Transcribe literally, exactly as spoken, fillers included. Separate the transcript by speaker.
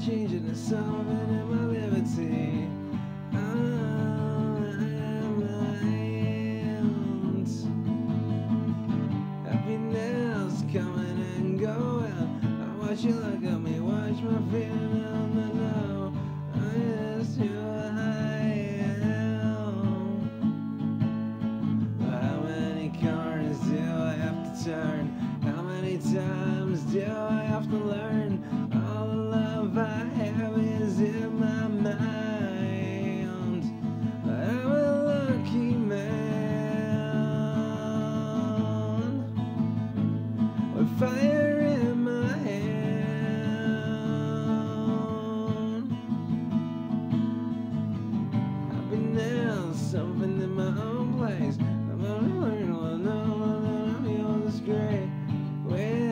Speaker 1: changing to something in my liberty. I am my hands. Happiness coming and going. I watch you look at me, watch my feeling on the know. I asked you I am. How many corners do I have to turn? How many times do I have to learn? All the love I have is in my mind. I'm a lucky man with fire in my hand. Happiness, something in my own place. I'm gonna learn, well, no, no, no, yours is great. Well,